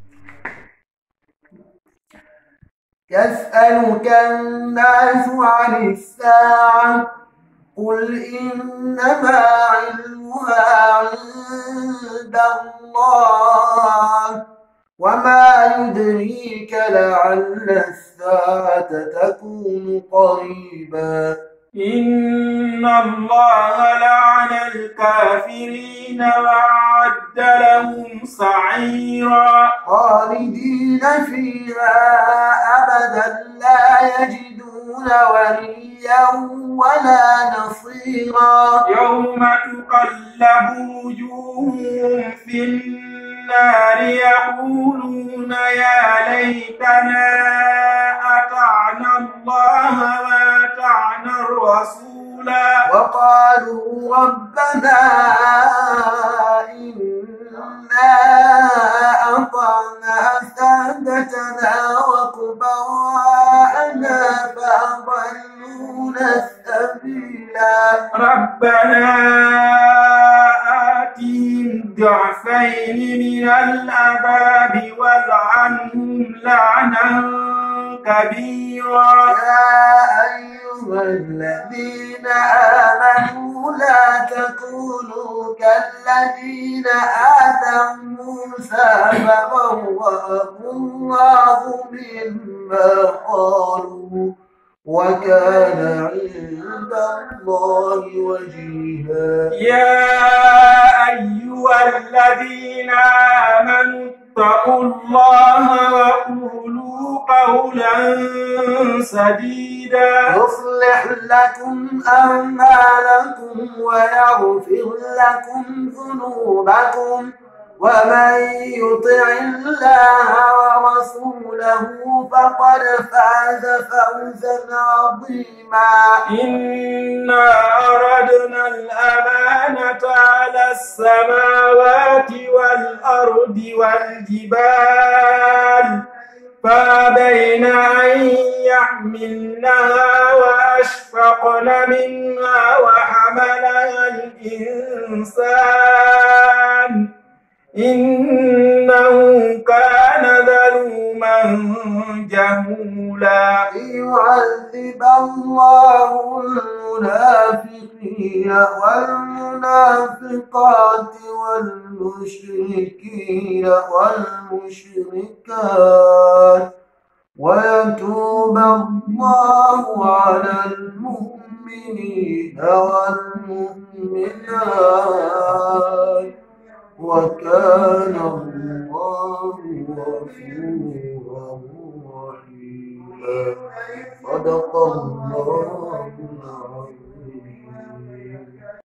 يسألك الناس عن الساعة قل إنما علمها عند الله وما يدريك لعل الساعة تكون قريبا. إن الله لعن الكافرين وأعد لهم سعيرا خالدين فيها أبدا لا يجدون وليا ولا نصيرا. يوم تقلب وجوههم في النار يقولون يا ليتنا أطعنا الله وأطعنا الرسولا وقالوا ربنا إنا أطعنا سادتنا وكبراءنا فأضلونا السبيلا. ربنا آتهم ضعفين من العذاب والعنهم لعنا كبيرا. يا أيها الذين آمنوا لا تكونوا كالذين آذوا موسى فبرأه الله مما قالوا وكان عند الله وجيها. يا أيها الذين آمنوا اتقوا الله وقولوا قولا سديدا يصلح لكم أعمالكم ويغفر لكم ذنوبكم ومن يطع الله ورسوله فقد فاز فوزا عظيما. إنا أردنا الأمانة على السماوات والأرض والجبال فأبين أن يحملنها وأشفقن منها وحملها الإنسان إنه كان ظلوما جهولا. ليعذب الله المنافقين والمنافقات والمشركين والمشركات ويتوب الله على المؤمنين والمؤمنات وكان الله غفورا رحيما. صدق الله.